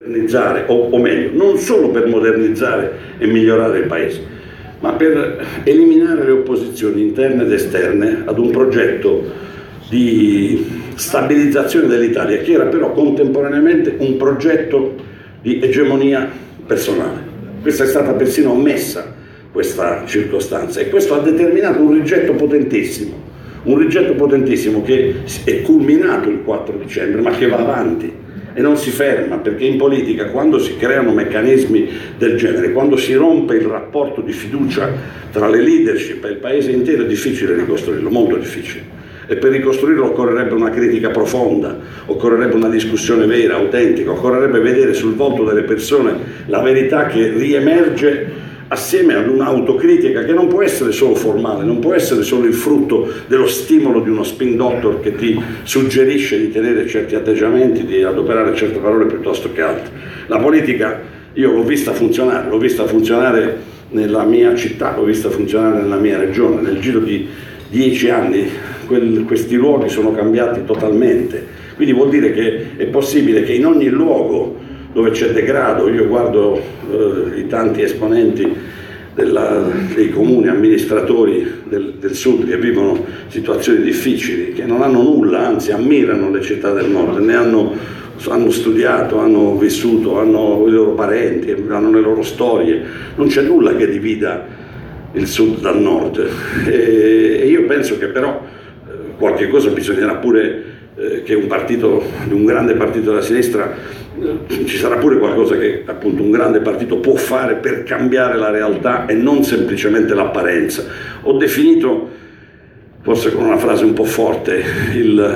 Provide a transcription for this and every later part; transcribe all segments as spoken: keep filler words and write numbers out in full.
modernizzare, o, o meglio, non solo per modernizzare e migliorare il Paese, ma per eliminare le opposizioni interne ed esterne ad un progetto di stabilizzazione dell'Italia, che era però contemporaneamente un progetto di egemonia personale. Questa è stata persino ommessa, questa circostanza, e questo ha determinato un rigetto potentissimo, un rigetto potentissimo che è culminato il quattro dicembre, ma che va avanti e non si ferma, perché in politica, quando si creano meccanismi del genere, quando si rompe il rapporto di fiducia tra le leadership e il Paese intero, è difficile ricostruirlo, molto difficile. E per ricostruirlo occorrerebbe una critica profonda, occorrerebbe una discussione vera, autentica, occorrerebbe vedere sul volto delle persone la verità che riemerge assieme ad un'autocritica che non può essere solo formale, non può essere solo il frutto dello stimolo di uno spin doctor che ti suggerisce di tenere certi atteggiamenti, di adoperare certe parole piuttosto che altre. La politica io l'ho vista funzionare, l'ho vista funzionare nella mia città, l'ho vista funzionare nella mia regione. Nel giro di dieci anni quel, questi luoghi sono cambiati totalmente, quindi vuol dire che è possibile che in ogni luogo dove c'è degrado, io guardo eh, i tanti esponenti della, dei comuni, amministratori del, del sud che vivono situazioni difficili, che non hanno nulla, anzi ammirano le città del nord, ne hanno, hanno studiato, hanno vissuto, hanno i loro parenti, hanno le loro storie, non c'è nulla che divida il sud dal nord, e, e io penso che però eh, qualche cosa bisognerà pure eh, che un partito, un grande partito della sinistra, ci sarà pure qualcosa che appunto un grande partito può fare per cambiare la realtà e non semplicemente l'apparenza. Ho definito, forse con una frase un po' forte, il,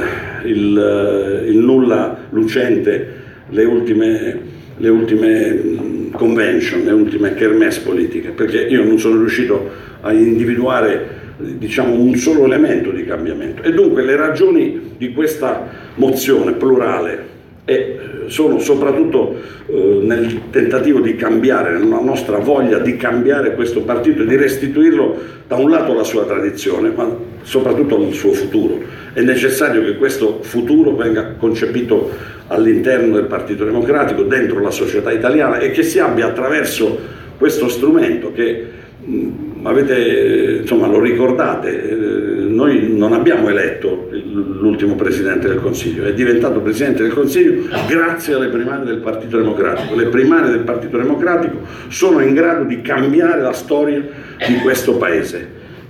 il, il nulla lucente, le ultime, le ultime convention, le ultime kermesse politiche, perché io non sono riuscito a individuare, diciamo, un solo elemento di cambiamento. E dunque le ragioni di questa mozione plurale e sono soprattutto eh, nel tentativo di cambiare, nella nostra voglia di cambiare questo partito e di restituirlo da un lato alla sua tradizione, ma soprattutto al suo futuro. È necessario che questo futuro venga concepito all'interno del Partito Democratico, dentro la società italiana, e che si abbia attraverso questo strumento che mh, avete, insomma, lo ricordate, eh, noi non abbiamo eletto l'ultimo Presidente del Consiglio, è diventato Presidente del Consiglio grazie alle primarie del Partito Democratico. Le primarie del Partito Democratico sono in grado di cambiare la storia di questo Paese.